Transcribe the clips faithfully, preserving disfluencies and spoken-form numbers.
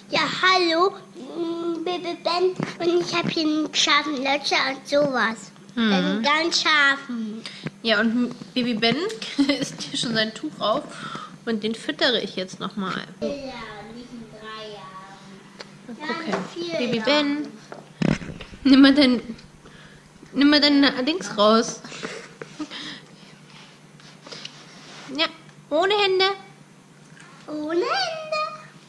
Ja, hallo, Baby Ben. Und ich habe hier einen scharfen Löcher und sowas. Mhm. Einen ganz scharfen. Ja, und Baby Ben isst hier schon sein Tuch auf und den füttere ich jetzt nochmal. Ja, nicht in drei Jahren. Mal Ja, gucken. in vier Baby Jahren. Ben, nimm mal dein, nimm mal dein Dings raus. Ja, ohne Hände. Ohne Hände.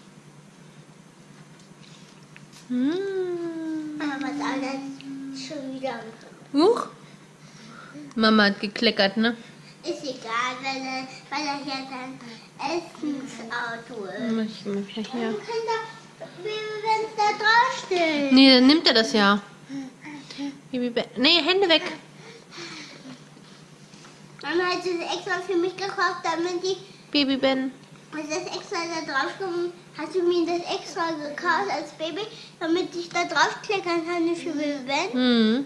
Hm. Aber was alles schon wieder. Huch. Mama hat gekleckert, ne? Ist egal, weil er, weil er hier sein Essensauto ist. Ich mach ja hier. Man kann da, wenn es da draufsteht. Nee, dann nimmt er das ja. Baby Ben. Nee, Hände weg. Mama hat es extra für mich gekauft, damit ich Baby Ben. als das extra da drauf kommt. Hast du mir das extra gekauft als Baby, damit ich da draufkleckern kann für Baby Ben? Hm.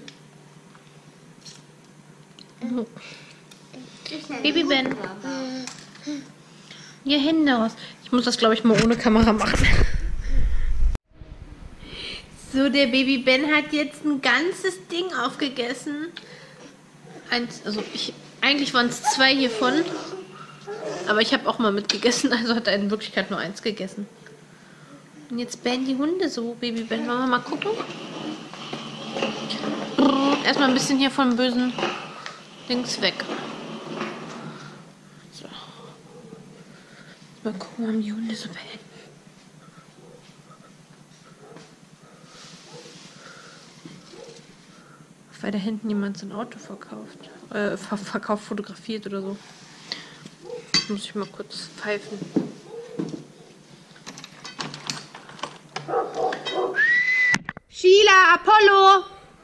Ich nenne Baby ihn Ben. Mama. Ja, Hände raus. Ich muss das, glaube ich, mal ohne Kamera machen. So, der Baby Ben hat jetzt ein ganzes Ding aufgegessen. Eins, also ich, eigentlich waren es zwei hiervon. Aber ich habe auch mal mitgegessen, also hat er in Wirklichkeit nur eins gegessen. Und jetzt bellen die Hunde so, Baby Ben. Wollen wir mal gucken? Erstmal ein bisschen hier vom bösen Dings weg. So. Mal gucken, warum die Hunde so bellen. Weil da hinten jemand sein Auto verkauft. Äh, ver verkauft, fotografiert oder so. Muss ich mal kurz pfeifen. Sheila, Apollo!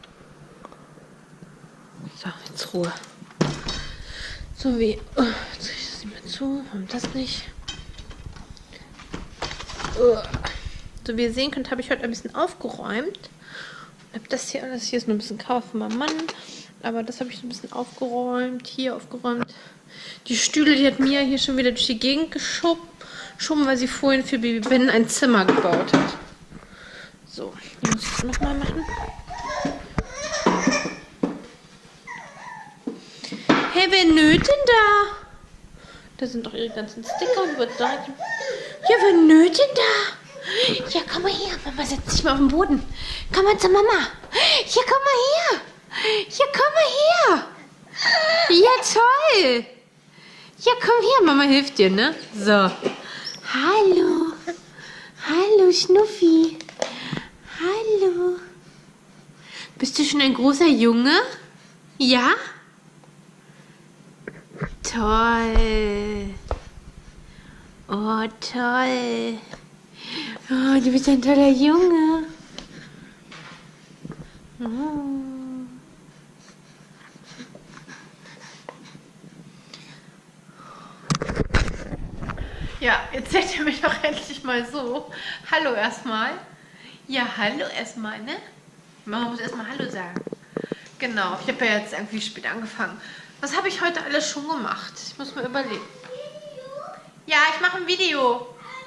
So, jetzt Ruhe. So wie. Oh, jetzt kriege ich das nicht mehr zu. Warum das nicht? Oh. So wie ihr sehen könnt, habe ich heute ein bisschen aufgeräumt. Hab das hier alles. Hier ist nur ein bisschen Chaos von meinem Mann. Aber das habe ich so ein bisschen aufgeräumt. Hier aufgeräumt. Die Stühle, die hat Mia hier schon wieder durch die Gegend geschoben, weil sie vorhin für Baby Ben ein Zimmer gebaut hat. So, ich muss das nochmal machen. Hey, wer nöt denn da? Da sind doch ihre ganzen Sticker und wird da. Ja, wer nöt denn da? Ja, komm mal her. Mama setzt sich mal auf den Boden. Komm mal zur Mama. Ja, komm mal her. Ja, komm mal her. Ja, toll. Ja, komm her, Mama hilft dir, ne? So. Hallo. Hallo, Schnuffi. Hallo. Bist du schon ein großer Junge? Ja? Toll. Oh, toll. Oh, du bist ein toller Junge. Oh. Ja, jetzt seht ihr mich doch endlich mal so. Hallo erstmal. Ja, hallo erstmal, ne? Man muss erstmal Hallo sagen. Genau, ich habe ja jetzt irgendwie spät angefangen. Was habe ich heute alles schon gemacht? Ich muss mir überlegen. Ja, ich mache ein Video.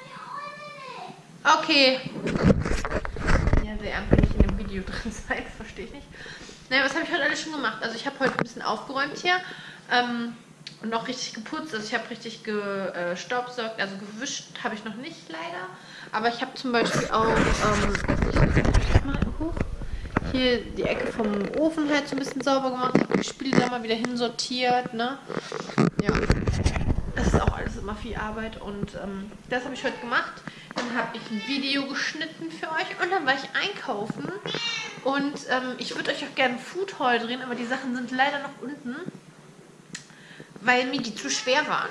Okay. Ja, sie einfach nicht in dem Video drin sein, verstehe ich nicht. Naja, was habe ich heute alles schon gemacht? Also ich habe heute ein bisschen aufgeräumt hier. Ähm... Und noch richtig geputzt, also ich habe richtig gestaubsaugt, also gewischt habe ich noch nicht leider. Aber ich habe zum Beispiel auch ähm, ich mal hoch, hier die Ecke vom Ofen halt so ein bisschen sauber gemacht, habe die Spiele da mal wieder hinsortiert, ne? Ja, das ist auch alles immer viel Arbeit und ähm, das habe ich heute gemacht. Dann habe ich ein Video geschnitten für euch und dann war ich einkaufen und ähm, ich würde euch auch gerne ein Food Haul drehen, aber die Sachen sind leider noch unten, weil mir die zu schwer waren.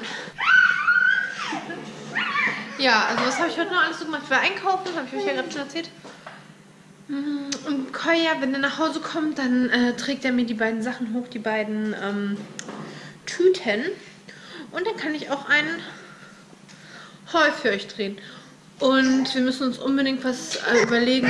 Ja, also was habe ich heute noch alles so gemacht? Ich war einkaufen, habe ich euch ja gerade schon erzählt. Und Koya, wenn er nach Hause kommt, dann äh, trägt er mir die beiden Sachen hoch, die beiden ähm, Tüten. Und dann kann ich auch einen Haul für euch drehen. Und wir müssen uns unbedingt was äh, überlegen,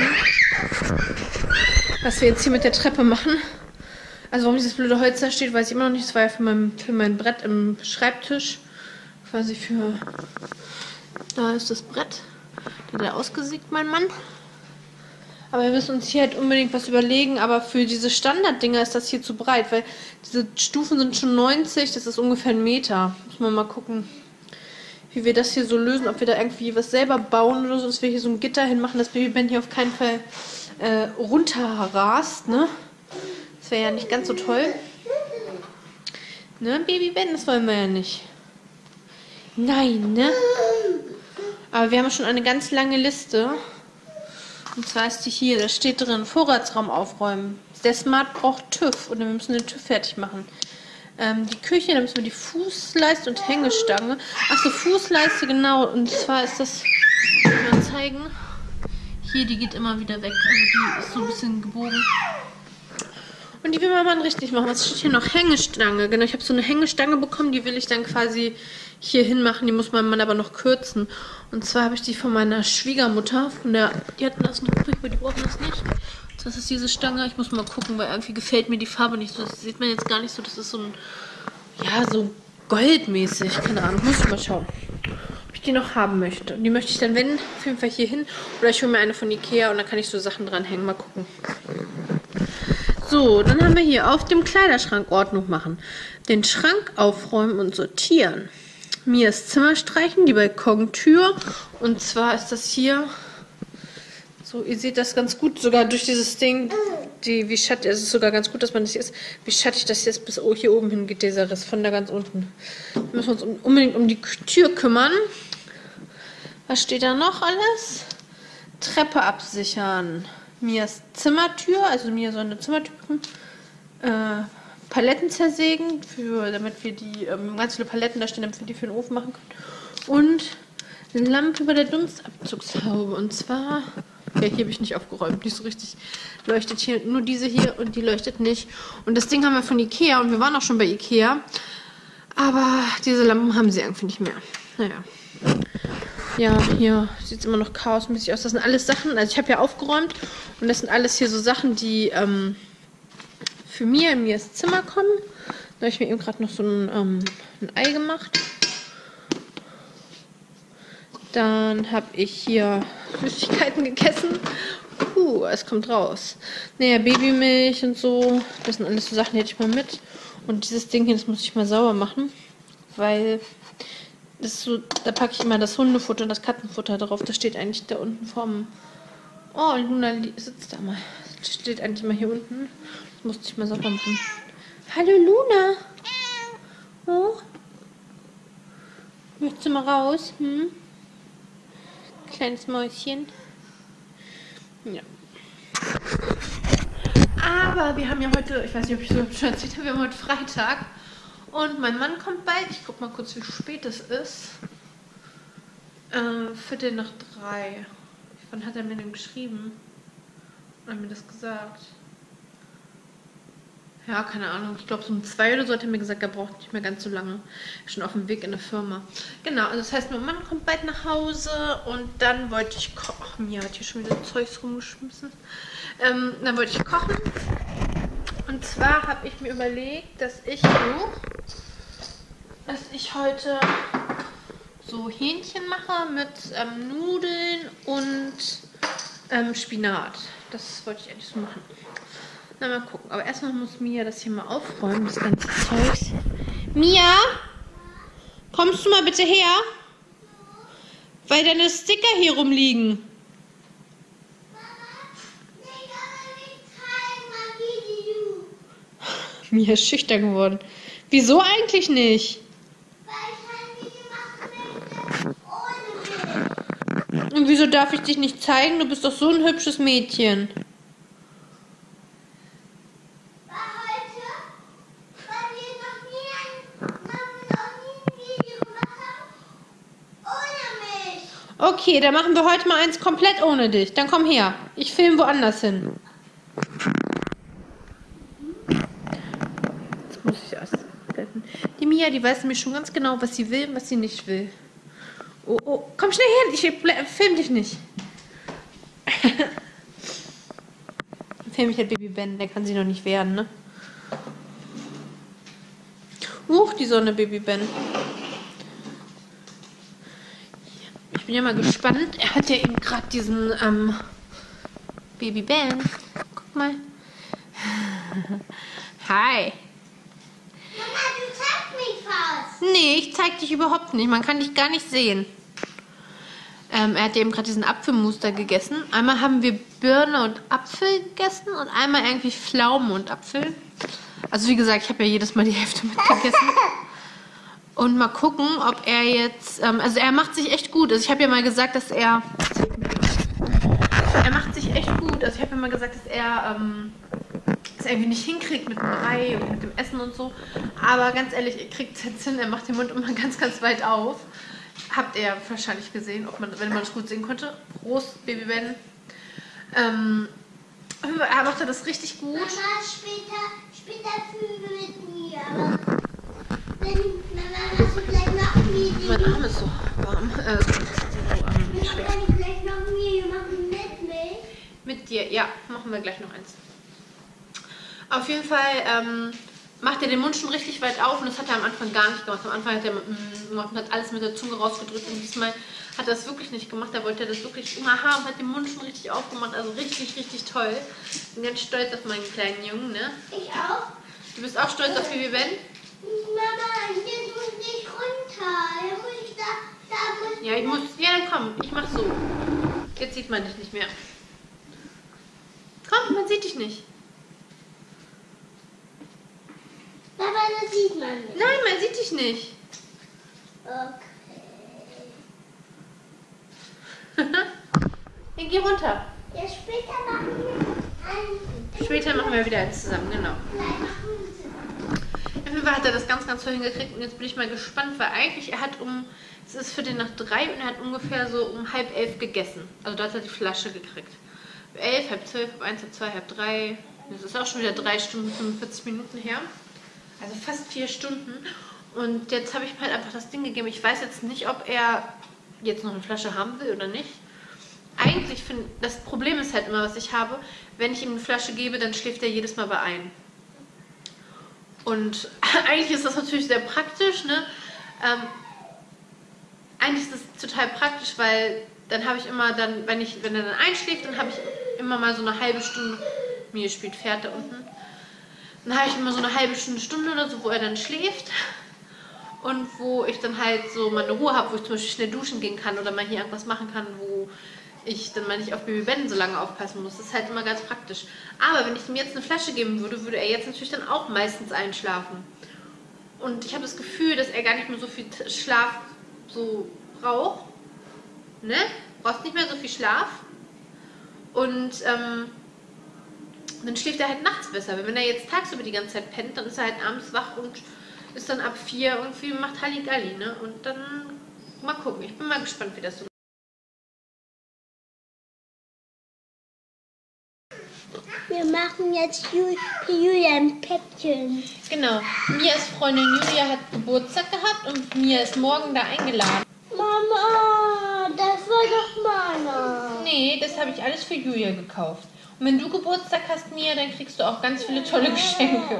was wir jetzt hier mit der Treppe machen. Also warum dieses blöde Holz da steht, weiß ich immer noch nicht. Das war ja für mein, für mein Brett im Schreibtisch. Quasi für... Da ist das Brett. Der hat ausgesiegt, mein Mann. Aber wir müssen uns hier halt unbedingt was überlegen. Aber für diese Standarddinger ist das hier zu breit. Weil diese Stufen sind schon neunzig. Das ist ungefähr ein Meter. Müssen wir mal gucken, wie wir das hier so lösen. Ob wir da irgendwie was selber bauen oder so. Dass wir hier so ein Gitter hinmachen. Dass Babyband hier auf keinen Fall äh, runterrast. Ne? Das wäre ja nicht ganz so toll. Ne, Babyband? Das wollen wir ja nicht. Nein, ne? Aber wir haben schon eine ganz lange Liste. Und zwar ist die hier, da steht drin, Vorratsraum aufräumen. Der Smart braucht TÜV und wir müssen den TÜV fertig machen. Ähm, die Küche, da müssen wir die Fußleiste und Hängestange. Achso, Fußleiste, genau. Und zwar ist das, ich will mal zeigen. Hier, die geht immer wieder weg. Also die ist so ein bisschen gebogen. Und die will man mal richtig machen. Was steht hier noch? Hängestange. Genau, ich habe so eine Hängestange bekommen, die will ich dann quasi hier hinmachen. Die muss mein Mann aber noch kürzen. Und zwar habe ich die von meiner Schwiegermutter. Von der, die hatten das noch übrig, aber die brauchen das nicht. Das ist diese Stange. Ich muss mal gucken, weil irgendwie gefällt mir die Farbe nicht so. Das sieht man jetzt gar nicht so. Das ist so ein, ja, so goldmäßig. Keine Ahnung, muss ich mal schauen, ob ich die noch haben möchte. Und die möchte ich dann, wenn, auf jeden Fall hier hin. Oder ich hole mir eine von Ikea und dann kann ich so Sachen dranhängen. Mal gucken. So, dann haben wir hier auf dem Kleiderschrank Ordnung machen. Den Schrank aufräumen und sortieren. Mias Zimmer streichen, die Balkontür. Und zwar ist das hier, so, ihr seht das ganz gut, sogar durch dieses Ding, die, wie schattig, es ist sogar ganz gut, dass man das hier ist, wie schattig das jetzt bis hier oben hin geht, dieser Riss von da ganz unten. Wir müssen uns unbedingt um die Tür kümmern. Was steht da noch alles? Treppe absichern. Mias Zimmertür, also Mia soll eine Zimmertür bekommen. Äh, Paletten zersägen, für, damit wir die, ähm, ganz viele Paletten da stehen, damit wir die für den Ofen machen können. Und eine Lampe über der Dunstabzugshaube. Und zwar, ja, hier habe ich nicht aufgeräumt, nicht so richtig leuchtet hier. Nur diese hier und die leuchtet nicht. Und das Ding haben wir von Ikea und wir waren auch schon bei Ikea. Aber diese Lampen haben sie irgendwie nicht mehr. Naja. Ja, hier sieht es immer noch chaosmäßig aus. Das sind alles Sachen, also ich habe ja aufgeräumt und das sind alles hier so Sachen, die ähm, für mir in Mias Zimmer kommen. Da habe ich mir eben gerade noch so ein, ähm, ein Ei gemacht. Dann habe ich hier Süßigkeiten gegessen. Uh, es kommt raus. Naja, Babymilch und so. Das sind alles so Sachen, die hätte ich mal mit. Und dieses Ding hier, das muss ich mal sauber machen, weil das ist so, da packe ich immer das Hundefutter und das Katzenfutter drauf. Das steht eigentlich da unten vom... Oh, Luna sitzt da mal. Das steht eigentlich immer hier unten. Das musste ich mal sauber machen. Hallo Luna. Oh. Möchtest du mal raus? Hm? Kleines Mäuschen. Ja. Aber wir haben ja heute, ich weiß nicht, ob ich so schon erzählt habe, wir haben heute Freitag. Und mein Mann kommt bald. Ich guck mal kurz, wie spät es ist. Äh, Viertel nach drei. Wann hat er mir denn geschrieben? Oder mir das gesagt? Ja, keine Ahnung. Ich glaube, so um zwei oder so hat er mir gesagt, er braucht nicht mehr ganz so lange. Schon auf dem Weg in eine Firma. Genau, also das heißt, mein Mann kommt bald nach Hause und dann wollte ich kochen. Ach, Mia hat hier schon wieder Zeugs rumgeschmissen. Ähm, dann wollte ich kochen. Und zwar habe ich mir überlegt, dass ich, oh, dass ich heute so Hähnchen mache mit ähm, Nudeln und ähm, Spinat. Das wollte ich eigentlich so machen. Na, mal gucken. Aber erstmal muss Mia das hier mal aufräumen, das ganze Zeugs. Mia? Kommst du mal bitte her? Weil deine Sticker hier rumliegen. Mia ist schüchtern geworden. Wieso eigentlich nicht? Und wieso darf ich dich nicht zeigen? Du bist doch so ein hübsches Mädchen. Okay, dann machen wir heute mal eins komplett ohne dich. Dann komm her. Ich filme woanders hin. Jetzt muss ich ausblenden. Die Mia, die weiß nämlich schon ganz genau, was sie will und was sie nicht will. Oh, oh, komm schnell her. Ich film dich nicht. Film ich halt Babyband. Der kann sie noch nicht werden, ne? Huch, die Sonne, Babyband. Ich ich bin ja mal gespannt. Er hat ja eben gerade diesen ähm, Baby Ben. Guck mal. Hi. Mama, du zeigst mich fast. Nee, ich zeig dich überhaupt nicht. Man kann dich gar nicht sehen. Ähm, er hat eben gerade diesen Apfelmuster gegessen. Einmal haben wir Birne und Apfel gegessen und einmal irgendwie Pflaumen und Apfel. Also wie gesagt, ich habe ja jedes Mal die Hälfte mitgegessen. Und mal gucken, ob er jetzt... Ähm, also er macht sich echt gut. Also ich habe ja mal gesagt, dass er... Er macht sich echt gut. Also ich habe ja mal gesagt, dass er... Ähm, es irgendwie nicht hinkriegt mit dem Brei und mit dem Essen und so. Aber ganz ehrlich, er kriegt es jetzt hin. Er macht den Mund immer ganz, ganz weit auf. Habt ihr wahrscheinlich gesehen, ob man, wenn man es gut sehen konnte. Prost, Baby Ben. Ähm, er macht das richtig gut. Mama, später, später fühlen wir mit mir. Aber wenn, Mama, hast du gleich noch ein Video? Mein Arm ist so warm. Äh, so, ähm, Wir schwer. können gleich noch ein Video machen mit mir. Mit dir, ja, machen wir gleich noch eins. Auf jeden Fall ähm, macht er den Mund schon richtig weit auf und das hat er am Anfang gar nicht gemacht. Am Anfang hat er mm, hat alles mit der Zunge rausgedrückt und diesmal hat er das wirklich nicht gemacht. Er wollte das wirklich immer haben, hat den Mund schon richtig aufgemacht. Also richtig, richtig toll. Ich bin ganz stolz auf meinen kleinen Jungen, ne? Ich auch. Du bist auch stolz auf Baby Ben? Mama, jetzt muss ich runter. Da muss ich da, da muss Ja, ich muss. Ja, dann komm, ich mach so. Jetzt sieht man dich nicht mehr. Komm, man sieht dich nicht. Mama, das sieht man nicht. Nein, man sieht dich nicht. Okay. Ja, geh runter. Ja, später machen wir ein... Später machen wir wieder eins zusammen, genau. Vielleicht machen wir Auf jeden Fall hat er das ganz, ganz toll hingekriegt und jetzt bin ich mal gespannt, weil eigentlich er hat um, es ist für den nach drei und er hat ungefähr so um halb elf gegessen. Also dort hat er die Flasche gekriegt. Elf, halb zwölf, halb eins, halb zwei, halb drei. Das ist auch schon wieder drei Stunden, fünfundvierzig Minuten her. Also fast vier Stunden. Und jetzt habe ich ihm halt einfach das Ding gegeben. Ich weiß jetzt nicht, ob er jetzt noch eine Flasche haben will oder nicht. Eigentlich finde das Problem ist halt immer, was ich habe, wenn ich ihm eine Flasche gebe, dann schläft er jedes Mal bei ein. Und eigentlich ist das natürlich sehr praktisch, ne? Ähm, eigentlich ist das total praktisch, weil dann habe ich immer dann, wenn ich, wenn er dann einschläft, dann habe ich immer mal so eine halbe Stunde, mir spielt Pferd da unten, dann habe ich immer so eine halbe Stunde, Stunde oder so, wo er dann schläft und wo ich dann halt so meine Ruhe habe, wo ich zum Beispiel schnell duschen gehen kann oder mal hier irgendwas machen kann, wo ich dann mal nicht auf Baby Ben so lange aufpassen muss. Das ist halt immer ganz praktisch. Aber wenn ich ihm jetzt eine Flasche geben würde, würde er jetzt natürlich dann auch meistens einschlafen. Und ich habe das Gefühl, dass er gar nicht mehr so viel Schlaf so braucht. Ne? Brauchst nicht mehr so viel Schlaf. Und ähm, dann schläft er halt nachts besser. Wenn er jetzt tagsüber die ganze Zeit pennt, dann ist er halt abends wach und ist dann ab vier irgendwie macht Halligalli, ne? Und dann mal gucken. Ich bin mal gespannt, wie das so. Wir machen jetzt Ju für Julia ein Päckchen. Genau. Mias Freundin Julia hat Geburtstag gehabt und Mia ist morgen da eingeladen. Mama, das war doch meiner. Nee, das habe ich alles für Julia gekauft. Und wenn du Geburtstag hast, Mia, dann kriegst du auch ganz viele tolle Geschenke.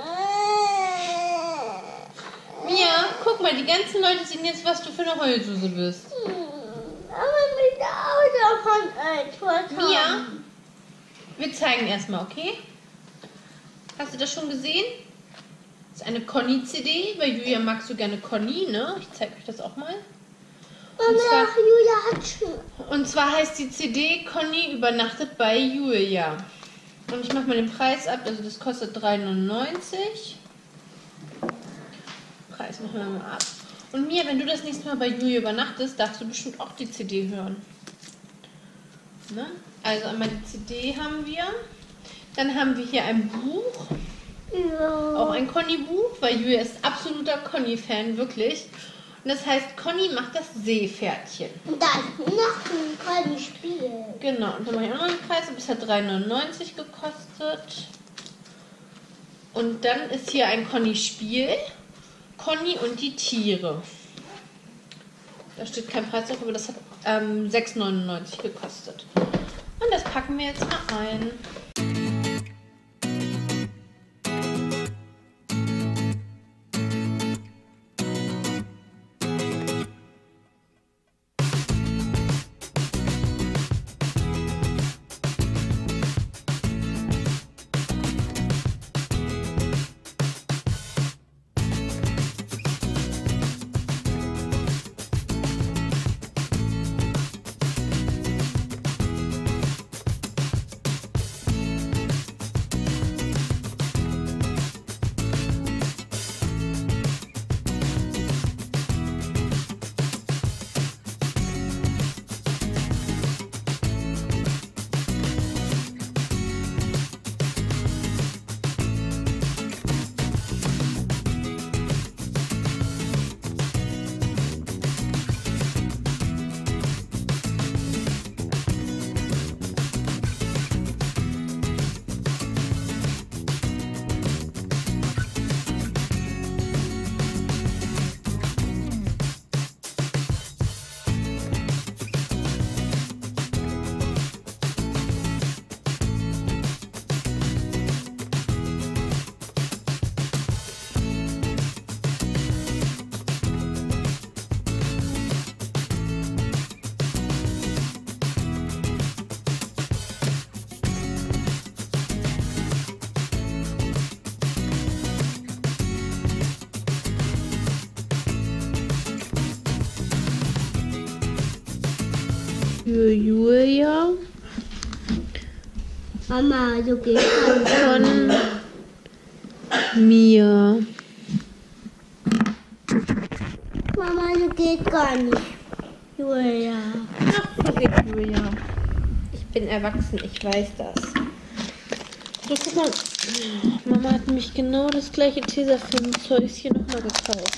Mia, guck mal, die ganzen Leute sehen jetzt, was du für eine Heulsuse bist. Aber mit der Auto von etwas. Mia, wir zeigen erstmal, okay? Hast du das schon gesehen? Das ist eine Conny-C D, weil Julia mag so gerne Conny, ne? Ich zeige euch das auch mal. Und zwar, Mama, Julia hat schon. und zwar heißt die C D Conny übernachtet bei Julia. Und ich mache mal den Preis ab, also das kostet drei neunundneunzig. Preis machen wir mal ab. Und Mia, wenn du das nächste Mal bei Julia übernachtest, darfst du bestimmt auch die C D hören. Ne? Also einmal die C D haben wir. Dann haben wir hier ein Buch. Ja. Auch ein Conny-Buch, weil Julia ist absoluter Conny-Fan, wirklich. Und das heißt, Conny macht das Seepferdchen. Und dann noch ein Conny-Spiel. Genau, und dann mache ich auch noch einen Preis. Das hat drei neunundneunzig gekostet. Und dann ist hier ein Conny-Spiel. Conny und die Tiere. Da steht kein Preis drauf, aber das hat ähm, sechs neunundneunzig gekostet. Und das packen wir jetzt mal ein. für Julia. Mama, du gehst Von mir. Mama, du geht gar nicht. Julia. Ach, so geht Julia. Ich bin erwachsen, ich weiß das. So, guck mal. Mama hat nämlich genau das gleiche Tesafilm-Zeuschen nochmal gekauft.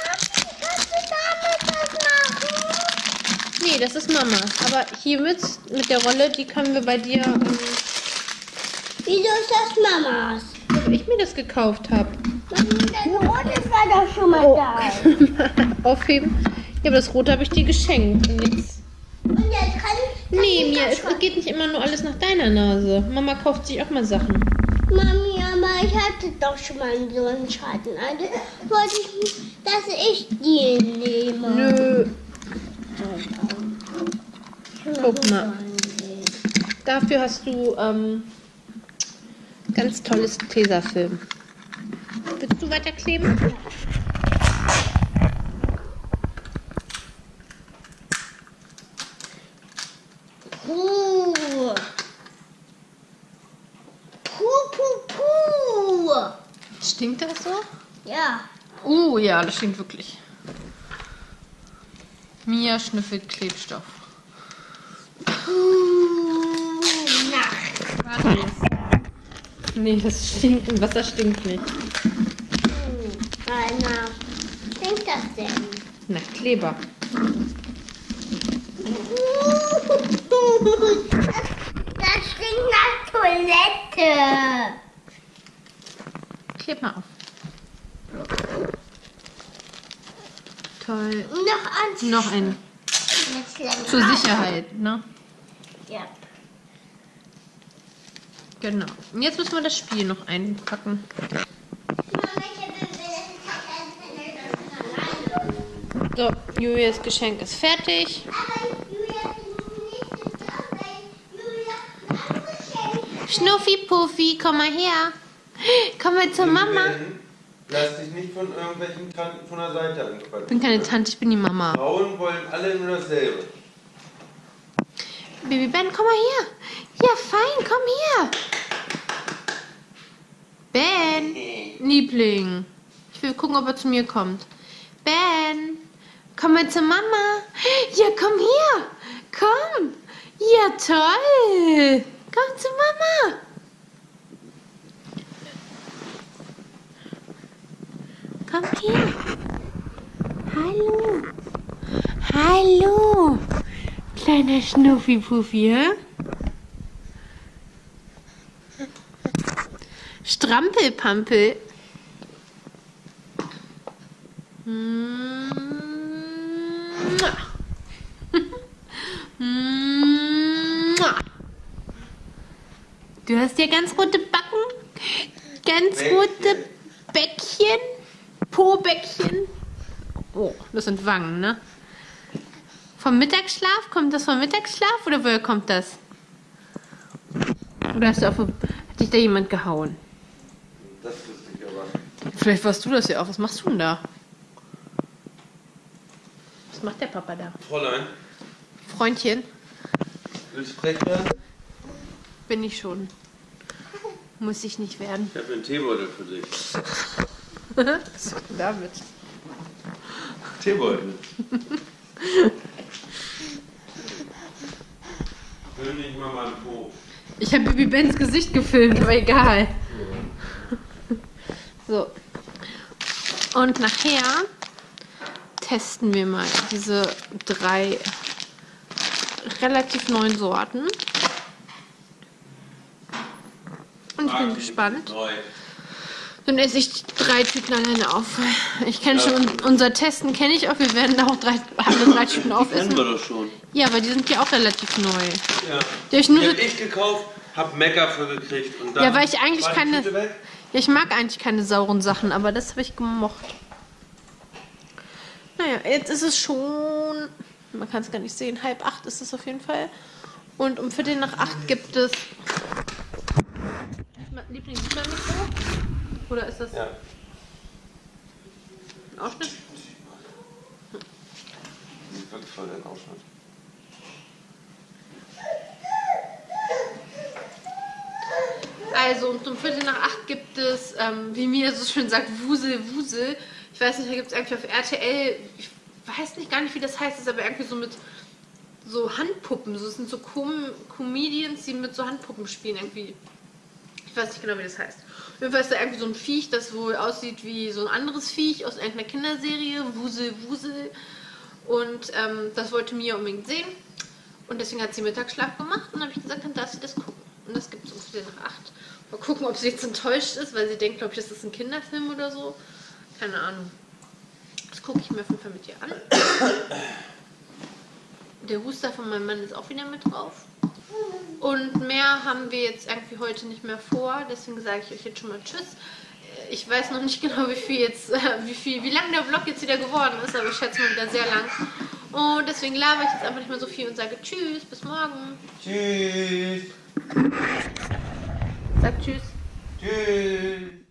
Nee, das ist Mama. Aber hiermit, mit der Rolle, die können wir bei dir... Ähm, Wieso ist das Mamas? weil ich mir das gekauft habe. Das Rote war doch schon mal da. Aufheben. Ja, aber das Rote habe ich dir geschenkt. Und jetzt... Und jetzt kann, kann Nee, ich mir, das es schon- geht nicht immer nur alles nach deiner Nase. Mama kauft sich auch mal Sachen. Mami, aber ich hatte doch schon mal so einen Schatten. Also wollte ich, dass ich den nehme. Nö. Guck mal. Dafür hast du ähm, ganz tolles Tesafilm. Willst du weiterkleben? Puh. Puh, puh, puh. Stinkt das so? Ja. Oh ja, das stinkt wirklich. Mia schnüffelt Klebstoff. Puh. Nacht. Warte. Nee, das stinkt. Und Wasser stinkt nicht. Rainer, denkt das denn? Na, Kleber. Das stinkt nach Toilette. Kleb mal auf. Toll. Noch eins. Noch ein. Jetzt länger. Zur Sicherheit, ne? Ja. Genau. Und jetzt müssen wir das Spiel noch einpacken. So, Julias Geschenk ist fertig. Schnuffi Puffi, komm mal her. Komm mal zur Mama. Lass dich nicht von irgendwelchen Tanten von der Seite Ich anquatschen. bin keine Tante, ich bin die Mama. Frauen wollen alle nur dasselbe. Baby Ben, komm mal her. Ja, fein, komm her. Ben, Liebling. Ich will gucken, ob er zu mir kommt. Ben, komm mal zur Mama. Ja, komm her. Komm. Ja, toll. Komm zu Mama. Komm her. Hallo. Hallo. Kleiner Schnuffi-Puffi, hä? Strampelpampel. Mua. Mua. Du hast ja ganz rote Backen, ganz Bäckchen. rote Bäckchen, Po-Bäckchen. Oh, das sind Wangen, ne? Vom Mittagsschlaf? Kommt das vom Mittagsschlaf oder woher kommt das? Oder hast du auf, hat dich da jemand gehauen? Das wusste ich aber. Vielleicht warst du das ja auch. Was machst du denn da? Was macht der Papa da? Fräulein, Freundchen, willst du frech werden? bin ich schon. Muss ich nicht werden. Ich habe einen Teebeutel für dich. So, David. Teebeutel. Füll dich mal mal Po. Ich habe Bibi Bens Gesicht gefilmt, aber egal. So. Und nachher testen wir mal diese drei relativ neuen Sorten. Und ich bin gespannt. Neu. Dann esse ich drei Tüten alleine auf. Ich kenne Ja. schon, unser Testen kenne ich auch. Wir werden da auch drei, alle drei Tüten Kennen aufessen. wir doch schon. Ja, aber die sind ja auch relativ neu. Ja. Die hab ich nur Die so- hab ich gekauft, hab Mecker für gekriegt. Und dann Ja, weil ich eigentlich war die keine- Tüte weg. Ja, ich mag eigentlich keine sauren Sachen, aber das habe ich gemocht. Naja, jetzt ist es schon, man kann es gar nicht sehen, halb acht ist es auf jeden Fall. Und um Viertel nach acht gibt es... Liebling, sieht man mich so? Oder ist das Ja. ein Ausschnitt? Sieht wirklich voll den Ausschnitt. Also, und um Viertel nach acht gibt es, ähm, wie Mia so schön sagt, Wusel, Wusel. Ich weiß nicht, da gibt es irgendwie auf R T L, ich weiß nicht gar nicht, wie das heißt, ist aber irgendwie so mit so Handpuppen. So, es sind so Com Comedians, die mit so Handpuppen spielen irgendwie. Ich weiß nicht genau, wie das heißt. Auf jeden Fall ist da irgendwie so ein Viech, das wohl aussieht wie so ein anderes Viech aus irgendeiner Kinderserie. Wusel, Wusel. Und ähm, das wollte Mia unbedingt sehen. Und deswegen hat sie Mittagsschlaf gemacht und dann habe ich gesagt, dann darf sie das gucken. Und das gibt es um Viertel nach acht. Mal gucken, ob sie jetzt enttäuscht ist, weil sie denkt, glaube ich, das ist ein Kinderfilm oder so. Keine Ahnung. Das gucke ich mir auf jeden Fall mit ihr an. Der Huster von meinem Mann ist auch wieder mit drauf. Und mehr haben wir jetzt irgendwie heute nicht mehr vor. Deswegen sage ich euch jetzt schon mal Tschüss. Ich weiß noch nicht genau, wie viel jetzt, wie viel, wie lang der Vlog jetzt wieder geworden ist, aber ich schätze mal wieder sehr lang. Und deswegen laber ich jetzt einfach nicht mehr so viel und sage Tschüss, bis morgen. Tschüss. Sag Tschüss. Tschüss.